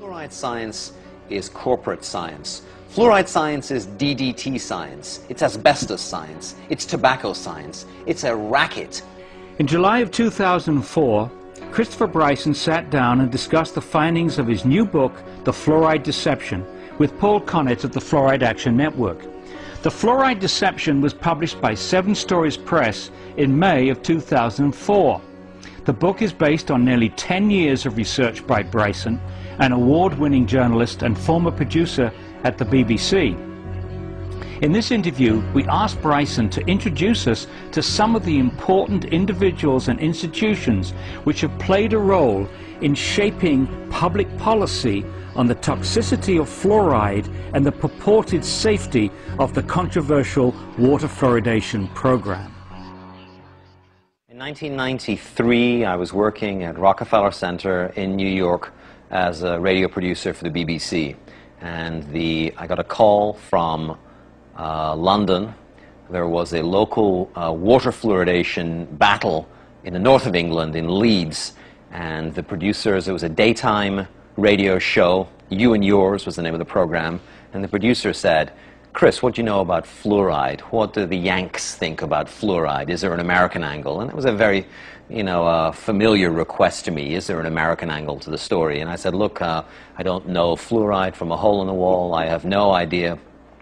Fluoride science is corporate science. Fluoride science is DDT science. It's asbestos science. It's tobacco science. It's a racket. In July of 2004, Christopher Bryson sat down and discussed the findings of his new book, The Fluoride Deception, with Paul Connett of the Fluoride Action Network. The Fluoride Deception was published by 7 Stories Press in May of 2004. The book is based on nearly 10 years of research by Bryson, an award-winning journalist and former producer at the BBC. In this interview, we asked Bryson to introduce us to some of the important individuals and institutions which have played a role in shaping public policy on the toxicity of fluoride and the purported safety of the controversial water fluoridation program. In 1993, I was working at Rockefeller Center in New York as a radio producer for the BBC. And I got a call from London. There was a local water fluoridation battle in the north of England, in Leeds. And the producers, it was a daytime radio show. You and Yours was the name of the program. And the producer said, "Chris, what do you know about fluoride? What do the Yanks think about fluoride? Is there an American angle?" And it was a very, familiar request to me. Is there an American angle to the story? And I said, "Look, I don't know fluoride from a hole in the wall. I have no idea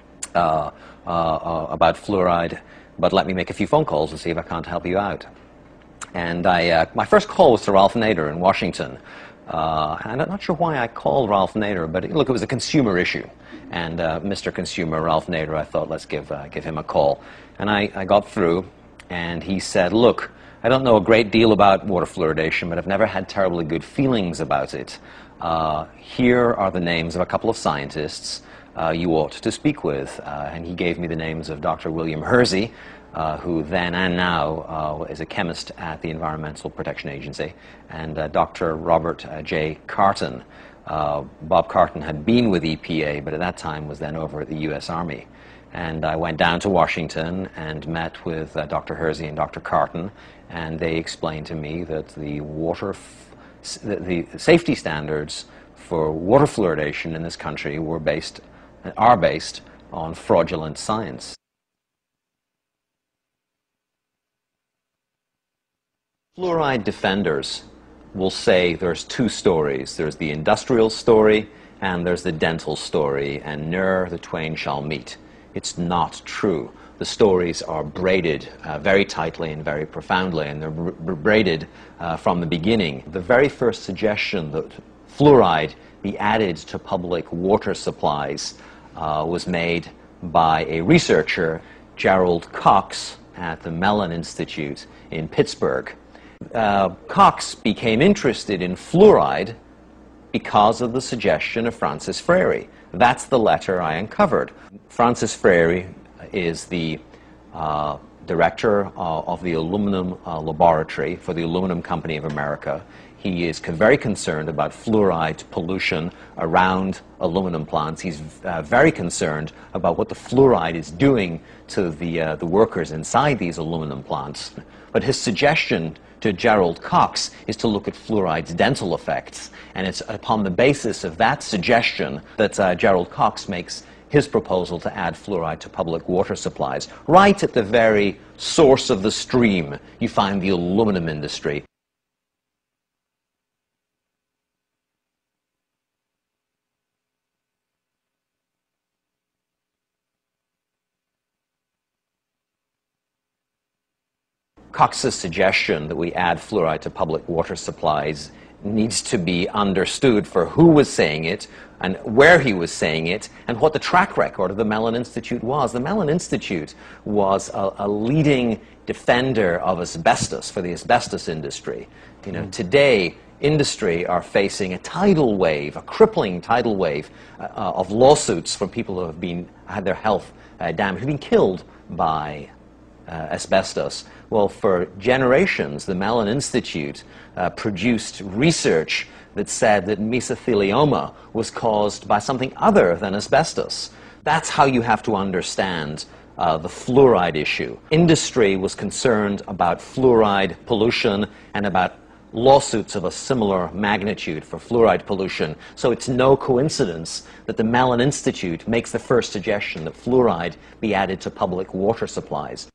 about fluoride, but let me make a few phone calls to see if I can't help you out." And my first call was to Ralph Nader in Washington. And I'm not sure why I called Ralph Nader, but look, it was a consumer issue. And Mr. Consumer, Ralph Nader, I thought, let's give him a call. And I got through, and he said, "Look, I don't know a great deal about water fluoridation, but I've never had terribly good feelings about it. Here are the names of a couple of scientists you ought to speak with." And he gave me the names of Dr. William Hersey, who then and now is a chemist at the Environmental Protection Agency, and Dr. Robert J. Carton. Bob Carton had been with EPA, but at that time was then over at the U.S. Army. And I went down to Washington and met with Dr. Hersey and Dr. Carton, and they explained to me that the safety standards for water fluoridation in this country are based on fraudulent science. Fluoride defenders will say there's 2 stories. There's the industrial story and there's the dental story, and ne'er the twain shall meet. It's not true. The stories are braided very tightly and very profoundly, and they're braided from the beginning. The very first suggestion that fluoride be added to public water supplies was made by a researcher, Gerald Cox, at the Mellon Institute in Pittsburgh. Cox became interested in fluoride because of the suggestion of Francis Frary. That's the letter I uncovered. Francis Frary is the director of the aluminum laboratory for the Aluminum Company of America. He is very concerned about fluoride pollution around aluminum plants. He's very concerned about what the fluoride is doing to the workers inside these aluminum plants. But his suggestion to Gerald Cox is to look at fluoride's dental effects. And it's upon the basis of that suggestion that Gerald Cox makes his proposal to add fluoride to public water supplies. Right at the very source of the stream, you find the aluminum industry. Cox's suggestion that we add fluoride to public water supplies needs to be understood for who was saying it and where he was saying it and what the track record of the Mellon Institute was. The Mellon Institute was a leading defender of asbestos for the asbestos industry. Today, industry are facing a tidal wave, a crippling tidal wave of lawsuits from people who have had their health damaged, who've been killed by asbestos. Well, for generations, the Mellon Institute produced research that said that mesothelioma was caused by something other than asbestos. That's how you have to understand the fluoride issue. Industry was concerned about fluoride pollution and about lawsuits of a similar magnitude for fluoride pollution, so it's no coincidence that the Mellon Institute makes the first suggestion that fluoride be added to public water supplies.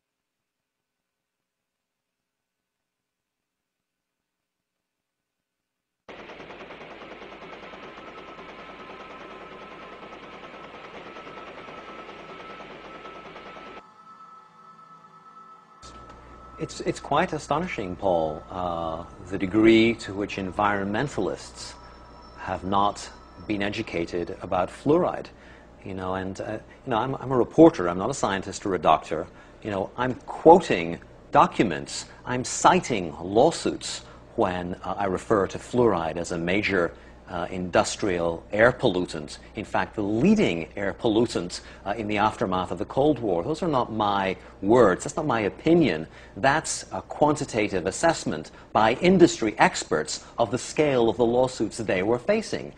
It's quite astonishing, Paul, the degree to which environmentalists have not been educated about fluoride. I'm a reporter. I'm not a scientist or a doctor. I'm quoting documents. I'm citing lawsuits when I refer to fluoride as a major industrial air pollutant. In fact, the leading air pollutant in the aftermath of the Cold War. Those are not my words. That's not my opinion. That's a quantitative assessment by industry experts of the scale of the lawsuits that they were facing.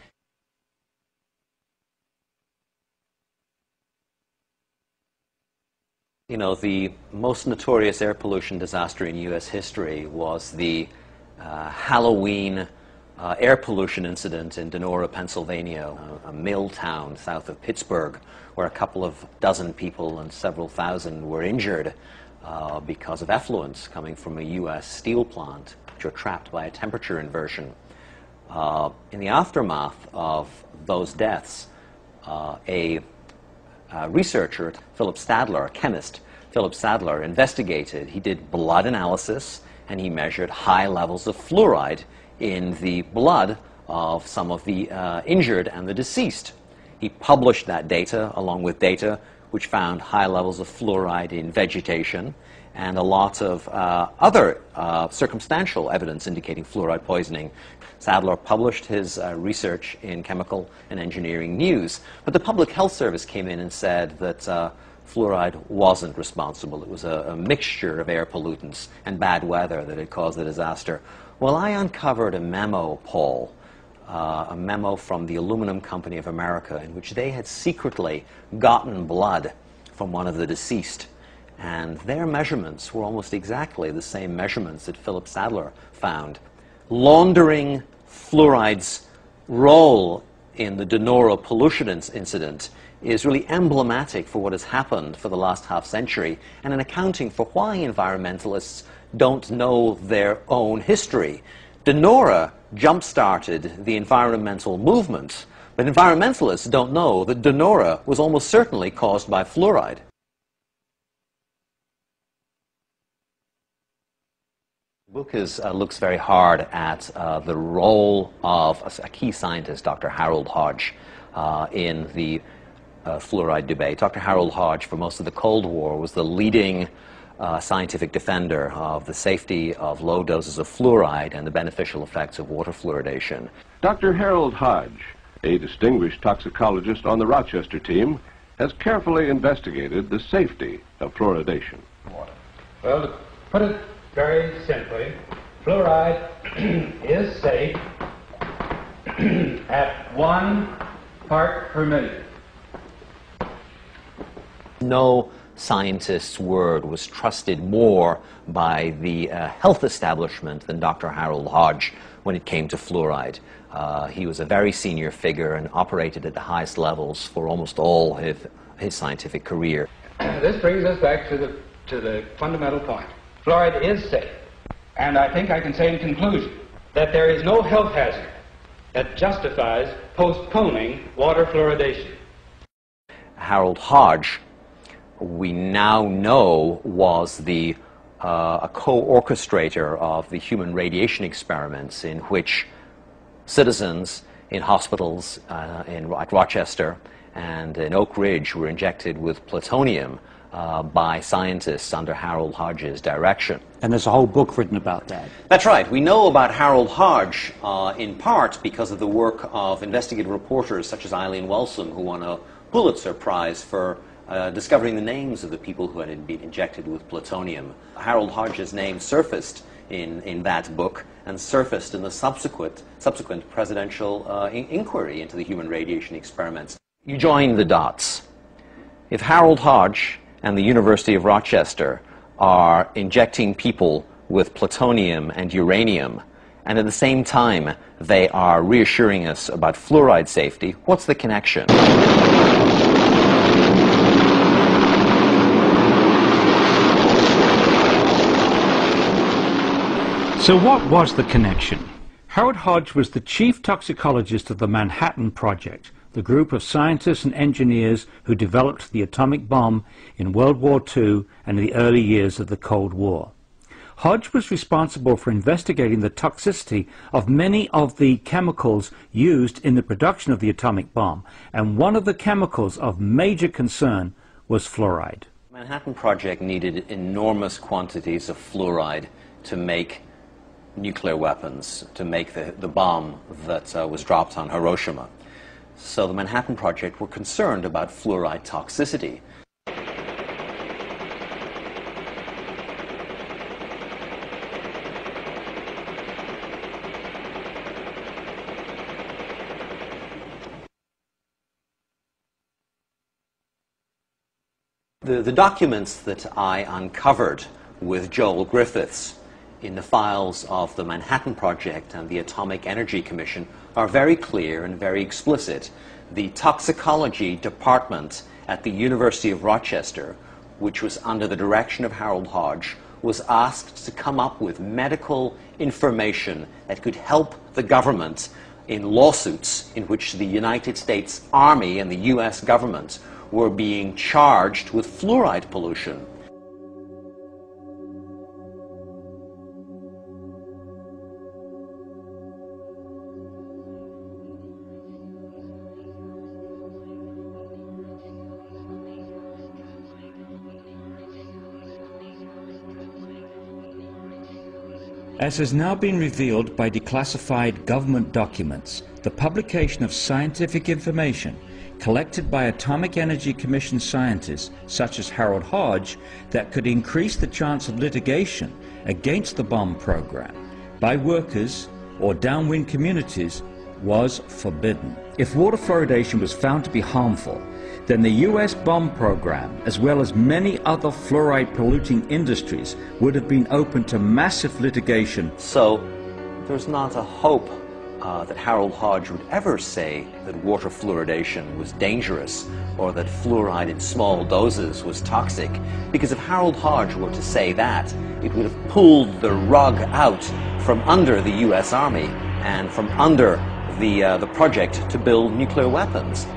The most notorious air pollution disaster in U.S. history was the Halloween air pollution incident in Donora, Pennsylvania, a mill town south of Pittsburgh, where a couple of dozen people and several thousand were injured because of effluents coming from a U.S. steel plant, which were trapped by a temperature inversion. In the aftermath of those deaths, a researcher, Philip Stadler, a chemist, Philip Stadler, investigated. He did blood analysis, and he measured high levels of fluoride in the blood of some of the injured and the deceased. He published that data along with data which found high levels of fluoride in vegetation and a lot of other circumstantial evidence indicating fluoride poisoning. Sadler published his research in Chemical and Engineering News, but the Public Health Service came in and said that fluoride wasn't responsible. It was a mixture of air pollutants and bad weather that had caused the disaster. Well, I uncovered a memo, Paul, a memo from the Aluminum Company of America in which they had secretly gotten blood from one of the deceased. And their measurements were almost exactly the same measurements that Philip Sadler found. Laundering fluoride's role in the Donora pollution incident is really emblematic for what has happened for the last half-century and an accounting for why environmentalists don't know their own history. Donora jump-started the environmental movement, but environmentalists don't know that Donora was almost certainly caused by fluoride. The book looks very hard at the role of a key scientist, Dr. Harold Hodge, in the fluoride debate. Dr. Harold Hodge, for most of the Cold War, was the leading scientific defender of the safety of low doses of fluoride and the beneficial effects of water fluoridation. Dr. Harold Hodge, a distinguished toxicologist on the Rochester team, has carefully investigated the safety of fluoridation. Well, to put it very simply, fluoride is safe at 1 part per million. No scientist's word was trusted more by the health establishment than Dr. Harold Hodge when it came to fluoride. He was a very senior figure and operated at the highest levels for almost all his scientific career. This brings us back to the fundamental point. Fluoride is safe, and I think I can say in conclusion that there is no health hazard that justifies postponing water fluoridation. Harold Hodge, we now know, was a co-orchestrator of the human radiation experiments in which citizens in hospitals at Rochester and in Oak Ridge were injected with plutonium by scientists under Harold Hodge's direction. And there's a whole book written about that. That's right. We know about Harold Hodge in part because of the work of investigative reporters such as Eileen Welsom, who won a Pulitzer Prize for discovering the names of the people who had been injected with plutonium. Harold Hodge's name surfaced in that book and surfaced in the subsequent presidential inquiry into the human radiation experiments. You join the dots. If Harold Hodge and the University of Rochester are injecting people with plutonium and uranium, and at the same time they are reassuring us about fluoride safety. What's the connection? So what was the connection? Harold Hodge was the chief toxicologist of the Manhattan Project, the group of scientists and engineers who developed the atomic bomb in World War II and in the early years of the Cold War. Hodge was responsible for investigating the toxicity of many of the chemicals used in the production of the atomic bomb, and one of the chemicals of major concern was fluoride. The Manhattan Project needed enormous quantities of fluoride to make nuclear weapons, to make the bomb that was dropped on Hiroshima. So the Manhattan Project were concerned about fluoride toxicity. The documents that I uncovered with Joel Griffiths in the files of the Manhattan Project and the Atomic Energy Commission are very clear and very explicit. The toxicology department at the University of Rochester, which was under the direction of Harold Hodge, was asked to come up with medical information that could help the government in lawsuits in which the United States Army and the US government were being charged with fluoride pollution. As has now been revealed by declassified government documents, the publication of scientific information collected by Atomic Energy Commission scientists such as Harold Hodge that could increase the chance of litigation against the bomb program by workers or downwind communities was forbidden. If water fluoridation was found to be harmful, then the US bomb program, as well as many other fluoride polluting industries, would have been open to massive litigation. So there's not a hope that Harold Hodge would ever say that water fluoridation was dangerous or that fluoride in small doses was toxic, because if Harold Hodge were to say that, it would have pulled the rug out from under the US Army and from under the project to build nuclear weapons.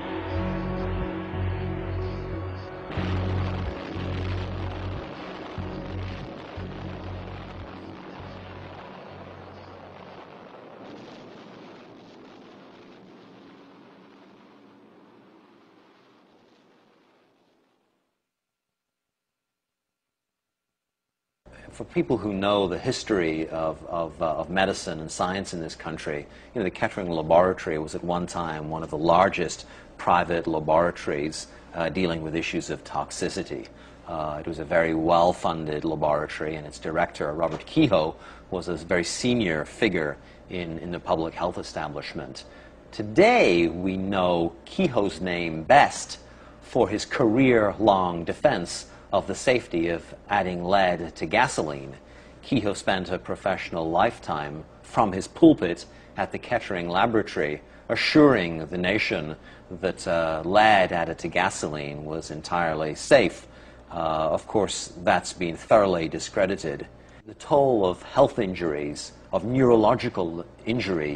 For people who know the history of medicine and science in this country, the Kettering Laboratory was at one time one of the largest private laboratories dealing with issues of toxicity. It was a very well-funded laboratory, and its director, Robert Kehoe, was a very senior figure in the public health establishment. Today, we know Kehoe's name best for his career-long defense of the safety of adding lead to gasoline. Kehoe spent a professional lifetime from his pulpit at the Kettering Laboratory assuring the nation that lead added to gasoline was entirely safe. Of course, that's been thoroughly discredited. The toll of health injuries, of neurological injuries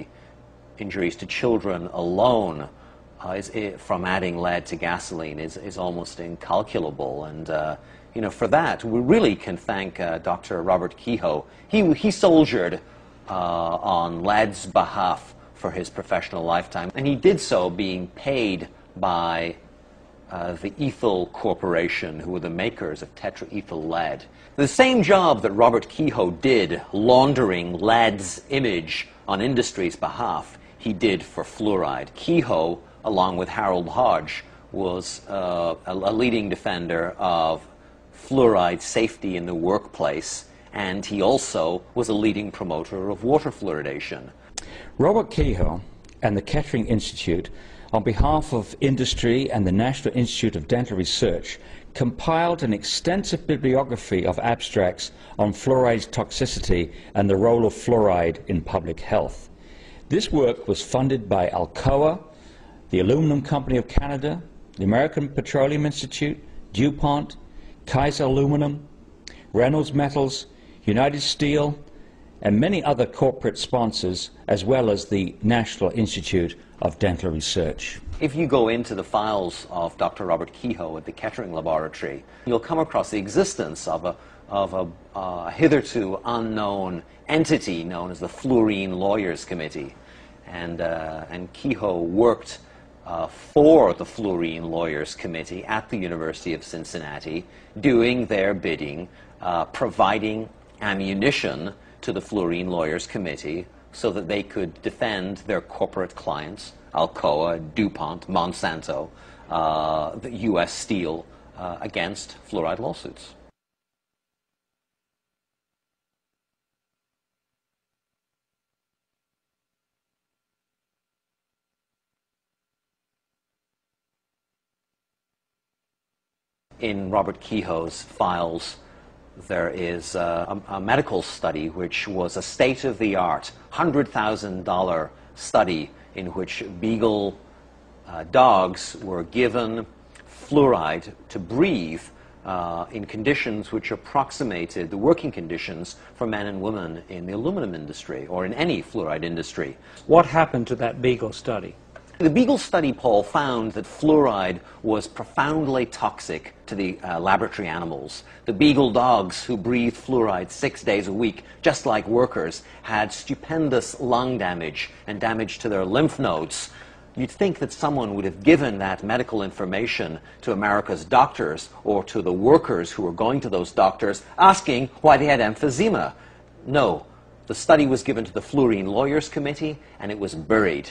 to children alone from adding lead to gasoline is almost incalculable, and for that we really can thank Dr. Robert Kehoe. He soldiered on lead's behalf for his professional lifetime, and he did so being paid by the Ethyl Corporation, who were the makers of tetraethyl lead. The same job that Robert Kehoe did laundering lead's image on industry's behalf, he did for fluoride. Kehoe, along with Harold Hodge, was a leading defender of fluoride safety in the workplace, and he also was a leading promoter of water fluoridation. Robert Kehoe and the Kettering Institute, on behalf of industry and the National Institute of Dental Research, compiled an extensive bibliography of abstracts on fluoride's toxicity and the role of fluoride in public health. This work was funded by Alcoa, the Aluminum Company of Canada, the American Petroleum Institute, DuPont, Kaiser Aluminum, Reynolds Metals, United Steel, and many other corporate sponsors, as well as the National Institute of Dental Research. If you go into the files of Dr. Robert Kehoe at the Kettering Laboratory, you'll come across the existence of a hitherto unknown entity known as the Fluorine Lawyers Committee. And Kehoe worked for the Fluorine Lawyers Committee at the University of Cincinnati, doing their bidding, providing ammunition to the Fluorine Lawyers Committee so that they could defend their corporate clients, Alcoa, DuPont, Monsanto, the U.S. Steel, against fluoride lawsuits. In Robert Kehoe's files, there is a medical study which was a state-of-the-art $100,000 study in which beagle dogs were given fluoride to breathe in conditions which approximated the working conditions for men and women in the aluminum industry or in any fluoride industry. What happened to that beagle study? The beagle study, Paul, found that fluoride was profoundly toxic to the laboratory animals. The beagle dogs who breathed fluoride 6 days a week, just like workers, had stupendous lung damage and damage to their lymph nodes. You'd think that someone would have given that medical information to America's doctors or to the workers who were going to those doctors asking why they had emphysema. No, the study was given to the Fluorine Lawyers Committee and it was buried.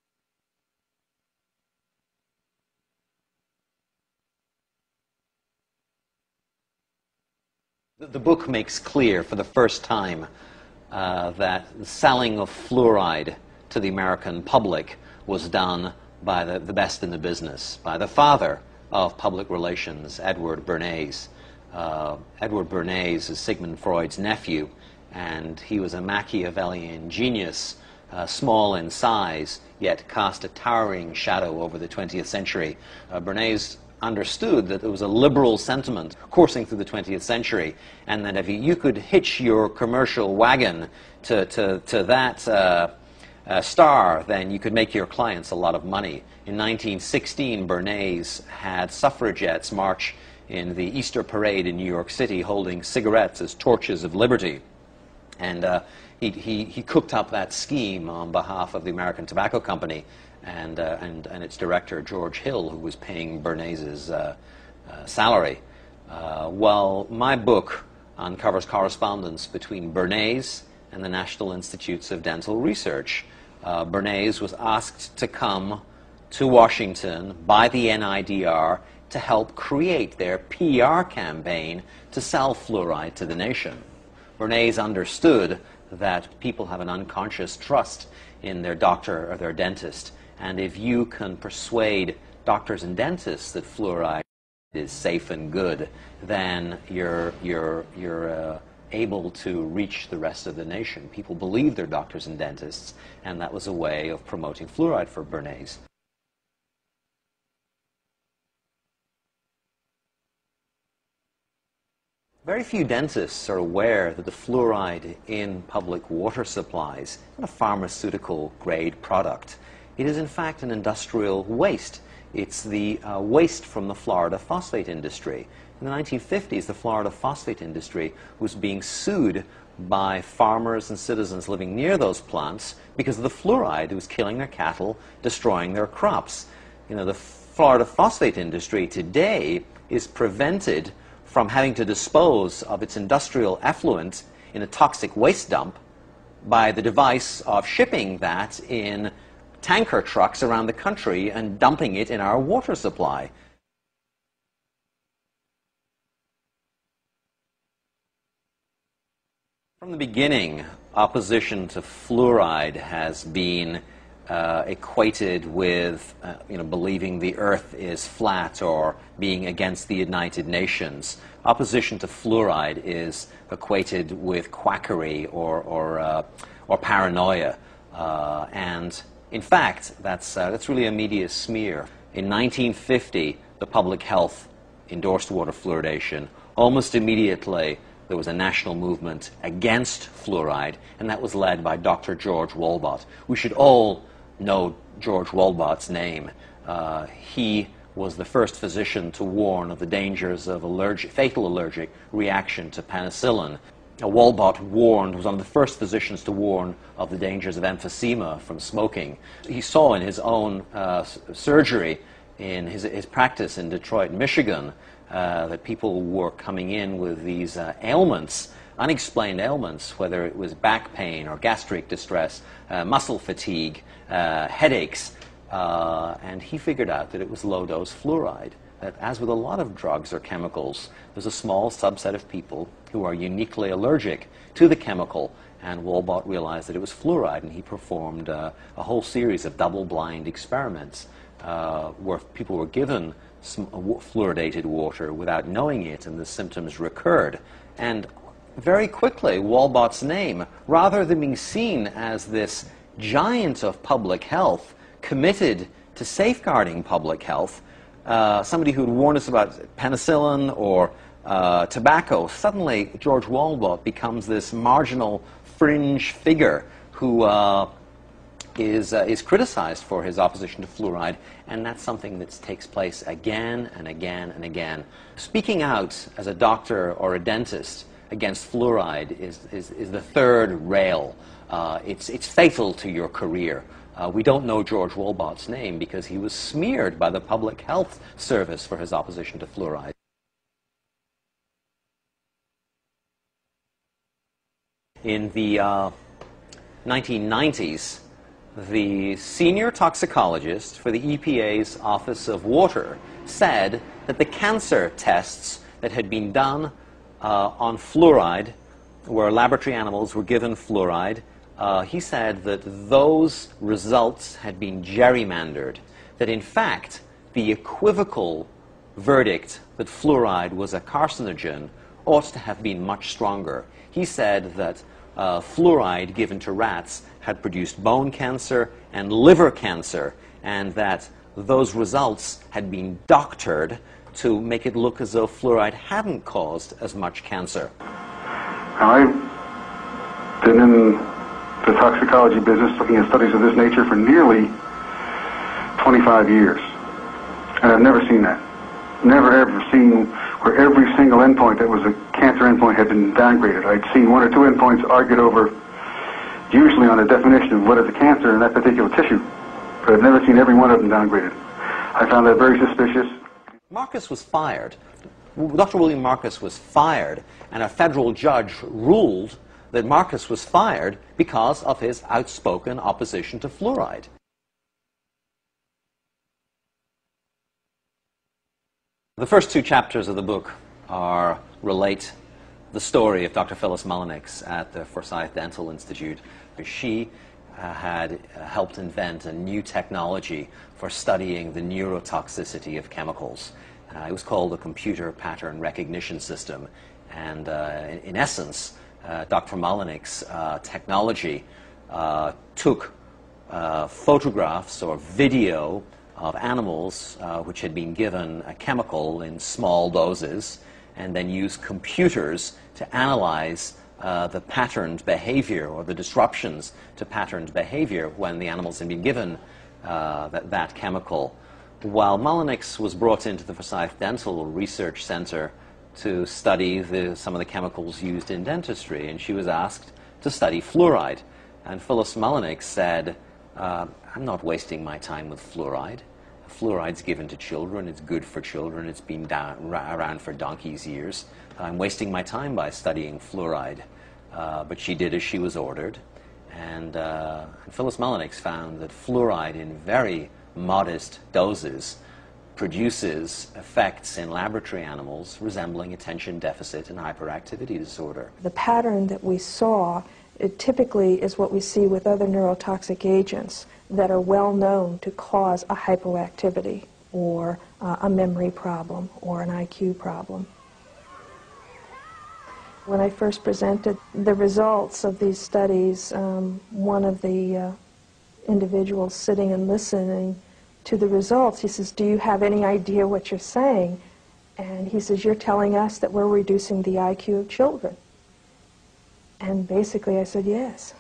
The book makes clear for the first time that the selling of fluoride to the American public was done by the best in the business, by the father of public relations, Edward Bernays. Edward Bernays is Sigmund Freud's nephew, and he was a Machiavellian genius, small in size, yet cast a towering shadow over the 20th century. Bernays understood that there was a liberal sentiment coursing through the 20th century, and that if you could hitch your commercial wagon to that star, then you could make your clients a lot of money. In 1916, Bernays had suffragettes march in the Easter parade in New York City holding cigarettes as torches of liberty. And he cooked up that scheme on behalf of the American Tobacco Company and its director, George Hill, who was paying Bernays's salary. Well, my book uncovers correspondence between Bernays and the National Institutes of Dental Research. Bernays was asked to come to Washington by the NIDR to help create their PR campaign to sell fluoride to the nation. Bernays understood that people have an unconscious trust in their doctor or their dentist, and if you can persuade doctors and dentists that fluoride is safe and good, then you're able to reach the rest of the nation. People believe their doctors and dentists, and that was a way of promoting fluoride for Bernays. Very few dentists are aware that the fluoride in public water supplies is not a pharmaceutical-grade product. It is, in fact, an industrial waste. It's the waste from the Florida phosphate industry. In the 1950s, the Florida phosphate industry was being sued by farmers and citizens living near those plants because of the fluoride. It was killing their cattle, destroying their crops. You know, the Florida phosphate industry today is prevented from having to dispose of its industrial effluent in a toxic waste dump by the device of shipping that in tanker trucks around the country and dumping it in our water supply. From the beginning, opposition to fluoride has been equated with believing the earth is flat or being against the United Nations. Opposition to fluoride is equated with quackery or paranoia. And in fact, that's really a media smear. In 1950, the public health endorsed water fluoridation. Almost immediately, there was a national movement against fluoride, and that was led by Dr. George Wolbott. We should all know George Wolbott's name. He was the first physician to warn of the dangers of fatal allergic reaction to penicillin. Wolbott was one of the first physicians to warn of the dangers of emphysema from smoking. He saw in his own surgery, in his practice in Detroit, Michigan, that people were coming in with these ailments, unexplained ailments, whether it was back pain or gastric distress, muscle fatigue, headaches, and he figured out that it was low-dose fluoride. That, as with a lot of drugs or chemicals, there's a small subset of people who are uniquely allergic to the chemical, and Wolbott realized that it was fluoride, and he performed a whole series of double-blind experiments where people were given fluoridated water without knowing it, and the symptoms recurred. And very quickly, Wolbott's name, rather than being seen as this giant of public health committed to safeguarding public health, somebody who would warn us about penicillin or tobacco, suddenly George Wolbott becomes this marginal fringe figure who is criticized for his opposition to fluoride, and that's something that takes place again and again and again. Speaking out as a doctor or a dentist against fluoride is the third rail. It's fatal to your career. We don't know George Wolbott's name because he was smeared by the Public Health Service for his opposition to fluoride. In the 1990s, the senior toxicologist for the EPA's Office of Water said that the cancer tests that had been done on fluoride, where laboratory animals were given fluoride, he said that those results had been gerrymandered, that in fact the equivocal verdict that fluoride was a carcinogen ought to have been much stronger. He said that fluoride given to rats had produced bone cancer and liver cancer, and that those results had been doctored to make it look as though fluoride hadn't caused as much cancer. I've been in the toxicology business looking at studies of this nature for nearly 25 years, and I've never seen that. Never ever seen where every single endpoint that was a cancer endpoint had been downgraded. I'd seen one or two endpoints argued over, usually on a definition of what is a cancer in that particular tissue, but I've never seen every one of them downgraded. I found that very suspicious. Marcus was fired. Dr. William Marcus was fired, and a federal judge ruled that Marcus was fired because of his outspoken opposition to fluoride. The first two chapters of the book relate the story of Dr. Phyllis Mullenix at the Forsyth Dental Institute. She had helped invent a new technology for studying the neurotoxicity of chemicals. It was called the computer pattern recognition system, and in essence, Dr. Mullenix's technology took photographs or video of animals which had been given a chemical in small doses, and then used computers to analyze the patterned behavior or the disruptions to patterned behavior when the animals had been given that chemical. While Mullenix was brought into the Forsyth Dental Research Center to study some of the chemicals used in dentistry, and she was asked to study fluoride. And Phyllis Mullenix said, I'm not wasting my time with fluoride. Fluoride's given to children, it's good for children, it's been around for donkey's years. I'm wasting my time by studying fluoride. But she did as she was ordered, and Phyllis Mullenix found that fluoride in very modest doses produces effects in laboratory animals resembling attention deficit and hyperactivity disorder. The pattern that we saw It typically is what we see with other neurotoxic agents that are well known to cause a hypoactivity or a memory problem or an IQ problem. When I first presented the results of these studies, one of the individuals sitting and listening to the results, he says, "Do you have any idea what you're saying?" And he says, "You're telling us that we're reducing the IQ of children." And basically I said, yes.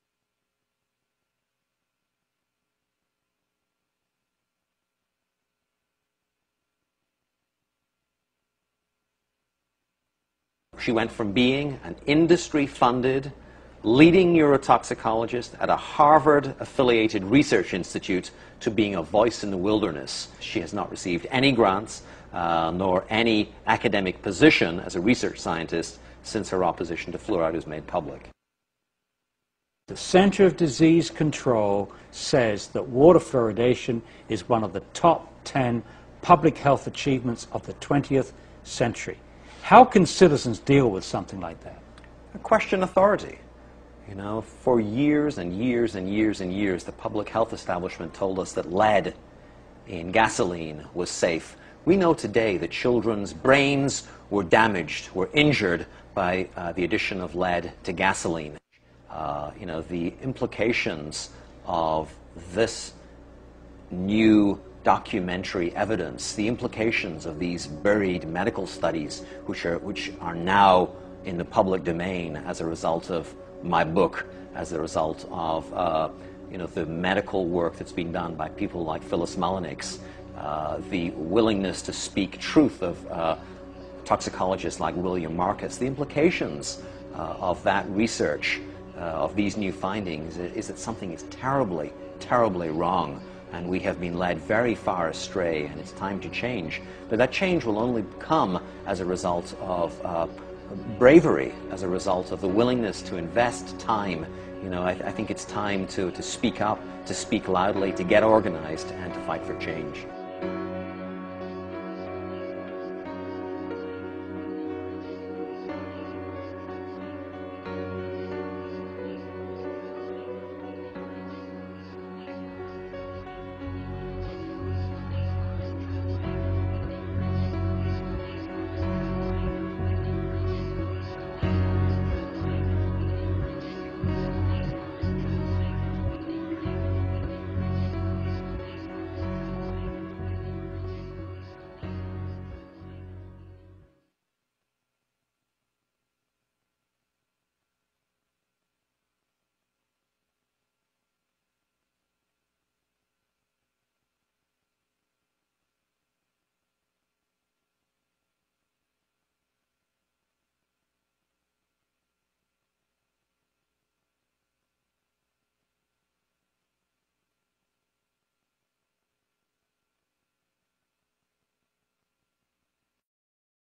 She went from being an industry-funded, leading neurotoxicologist at a Harvard-affiliated research institute to being a voice in the wilderness. She has not received any grants nor any academic position as a research scientist since her opposition to fluoride was made public. The Center of Disease Control says that water fluoridation is one of the top 10 public health achievements of the 20th century. How can citizens deal with something like that? Question authority. You know, for years and years and years and years, the public health establishment told us that lead in gasoline was safe. We know today that children's brains were damaged, were injured by the addition of lead to gasoline. You know, the implications of this new documentary evidence, the implications of these buried medical studies, which are now in the public domain as a result of my book, as a result of you know, the medical work that's been done by people like Phyllis Mullenix, the willingness to speak truth of toxicologists like William Marcus. The implications of that research, of these new findings, is that something is terribly, terribly wrong, and we have been led very far astray, and it's time to change. But that change will only come as a result of bravery, as a result of the willingness to invest time. You know, I think it's time to speak up, to speak loudly, to get organized, and to fight for change.